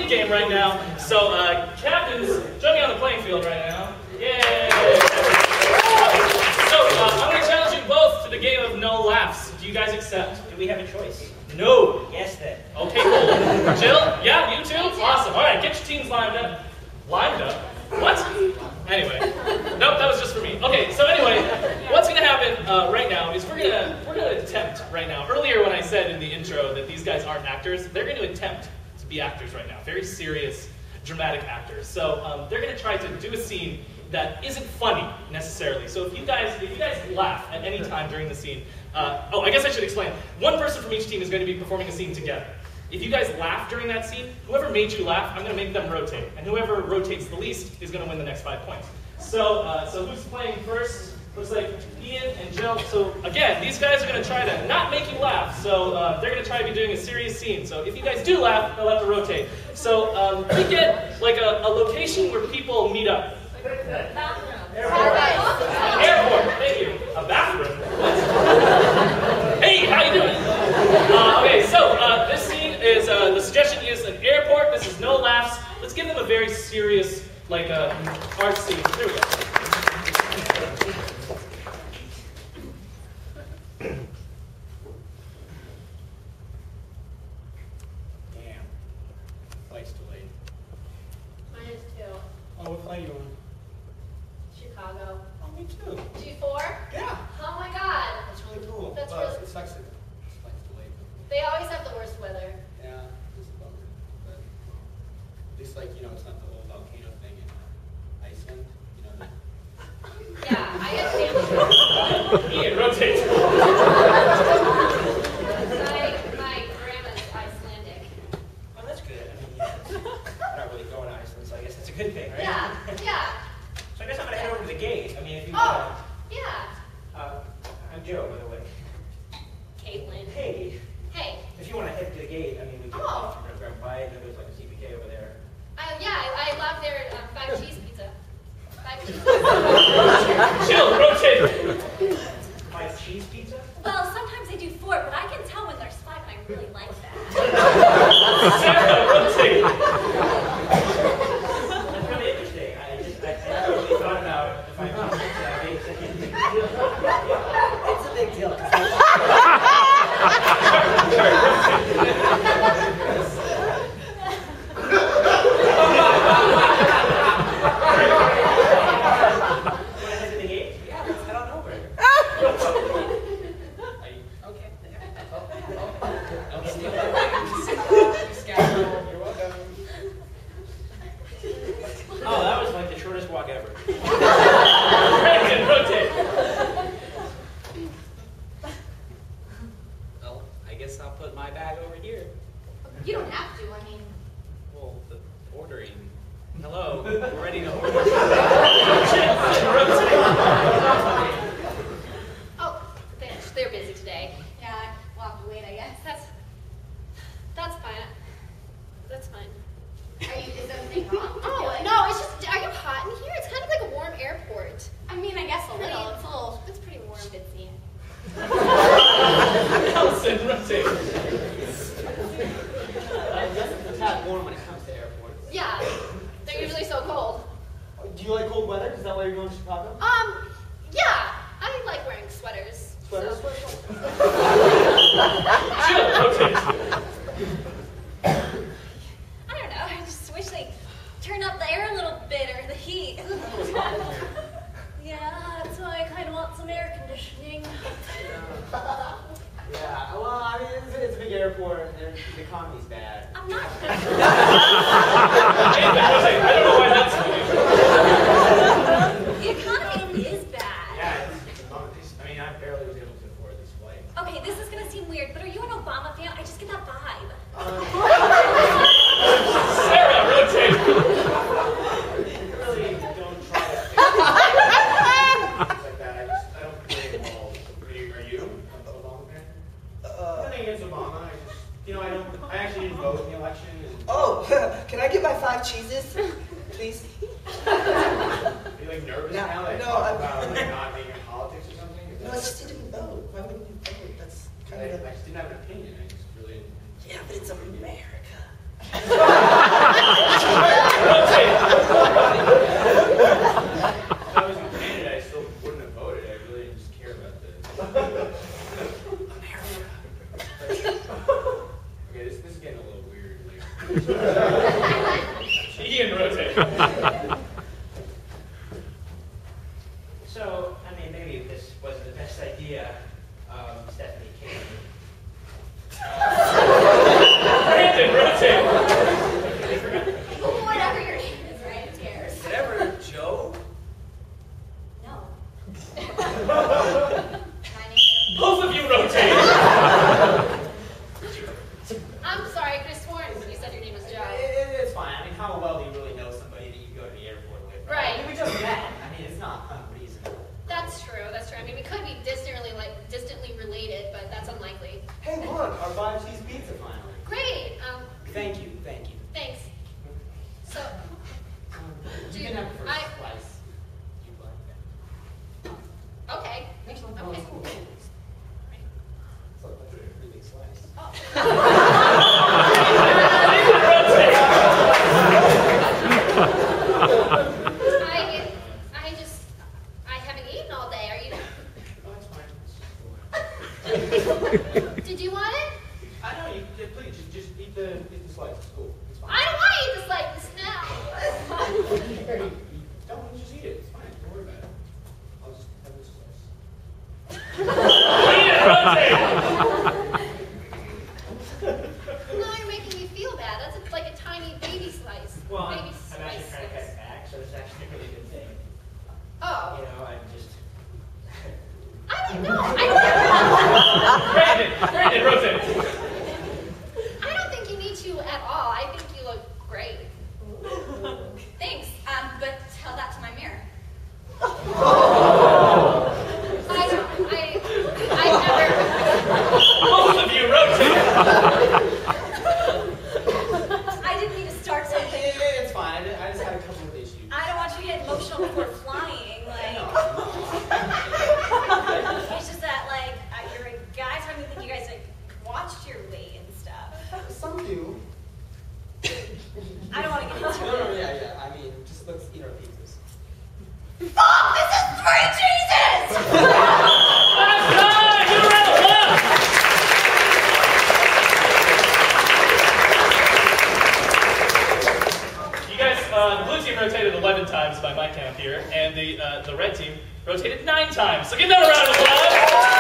speed game right now. So, captains, join me on the playing field right now. Yay! So, I'm going to challenge you both to the game of no laughs. Do you guys accept? Do we have a choice? No. Yes, then. Okay, cool. Jill? Yeah, you too? Awesome. All right, get your teams lined up. Lined up? What? Anyway. Nope, that was just for me. Okay, so anyway, what's going to happen right now is we're gonna attempt right now. Earlier when I said in the intro that these guys aren't actors, they're going to attempt to be actors right now. Very serious, dramatic actors. So they're going to try to do a scene that isn't funny necessarily. So if you guys laugh at any time during the scene, oh, I guess I should explain. One person from each team is going to be performing a scene together. If you guys laugh during that scene, whoever made you laugh, I'm going to make them rotate. And whoever rotates the least is going to win the next 5 points. So, so who's playing first? Looks like Ian and Jill. So again, these guys are going to try to not make you laugh. So they're going to try to be doing a serious scene. So if you guys do laugh, they'll have to rotate. So we get like a location where people meet up. Bathroom. Airport. Thank you. A bathroom. Hey, how you doing? Okay, so this scene is the suggestion is an airport. This is no laughs. Let's give them a very serious, like art scene. There we go. Damn. Flight's delayed. Mine is 2. Oh, what flight are you on? Chicago. Oh, me too. G4? Yeah. Oh my god. That's really cool. That's But really- it sucks that this flight's delayed. They always have the worst weather. Yeah, it's a bummer. But at least, like, you know, it's not the whole volcano thing in Iceland. You know, Yeah, I understand. Ian, rotate. My grandma's Icelandic. oh, that's good. I mean, yeah, I'm not really going to Iceland, so I guess it's a good thing, right? Yeah, yeah. So I guess I'm going to head over to the gate. I mean, if you Oh, yeah. I'm Joe, by the way. Caitlin. Hey, Hey. if you want to head to the gate, I mean, we can Oh. grab a bite. There's like a CPK over there. Yeah, I love their 5 cheese pizza. 5 cheese Jill, rotate. 5 cheese pizza? Well, sometimes they do 4, but I can tell when there's 5 and I really like that. Sarah, rotate. That's really interesting. I never really thought about the 5 cheese pizza. It's a big deal. Oh, that was like the shortest walk ever. Rotate. Well, I guess I'll put my bag over here. You don't have to, I mean. Well, the ordering. Hello, we're ready to order. Oh, they're busy today. Yeah, we'll have to wait, I guess. That's fine. That's fine. Is everything wrong? Oh, no, it's just, are you hot in here? It's kind of like a warm airport. I mean, I guess a little. It's pretty warm. Bitsy. Nelson, rotate. It's not warm when it comes to airports. Yeah, they're usually so cold. Do you like cold weather? Is that why you're going to Chicago? Yeah, I like wearing sweaters. Sweaters? Jill, rotate. I don't know, I just wish they turned up the air a little bit, or the heat. Yeah, that's why I kind of want some air conditioning. Yeah, well, I mean, it's a big airport, and the economy's bad. I'm not. I don't know why that's funny. The economy is bad. Yeah, I mean, I barely was able to afford this flight. Okay, this is gonna seem weird, but are you an Obama fan? I just get that vibe. Sarah, rotate. Really don't try to like that. I don't play involved. Are you an Obama fan? Nothing against Obama. I actually didn't vote in the election. Oh, can I get my 5 cheeses, please? Are you like nervous No, now that no, talk I'm- about like not being in politics or something? No, I just didn't vote. Why wouldn't you vote? That's kind I of just didn't have an opinion. I just really didn't. Yeah, but it's America. Ian, rotate. So, I mean, maybe this wasn't the best idea, Stephanie King. Brandon, rotate. Whatever your name is, right? Who cares? Whatever, Joe? No. My name is... Both of you rotate. I'm sorry, I could have sworn you said your name was Joe. It's fine. I mean, how well do you really know somebody that you go to the airport with? Right. I mean, we just met. I mean, it's not unreasonable. That's true, that's true. I mean, we could be distantly related, but that's unlikely. Hey, look, our 5-cheese pizza finally. Great, Thank you, thank you. thanks. So, You can have the first slice. You like that? okay. Excellent. Okay. Cool. It's like a really big slice. I haven't eaten all day. Are you? Oh, it's fine. Did you want it? I know, you please just eat the slice. It's cool. It's fine. I don't want to eat this like this now. Don't just eat it. It's fine. Don't worry about it. I'll just have this slice. No, you're making me feel bad. That's like a tiny baby slice. Well, baby I'm slice. actually trying to cut it back, so it's actually a really good thing. Oh. You know, I'm just... I don't know. Brandon, rotate. I don't think you need to at all. I think you look great. Thanks, but tell that to my mirror. I never. Both of you rotate. I didn't mean to start something. It's fine. I just had a couple of issues. I don't want you to get emotional before flying. Like, it's just that, like, you're a guy, so I think you guys, like, watched your weight and stuff. Some do. I don't want to get into No, it. yeah. I mean, just let's eat our pizzas. Fuck! This is 3 cheeses! Last time, give a round of applause. You guys, the blue team rotated 11 times by my count here, and the red team rotated 9 times. So give them a round of applause.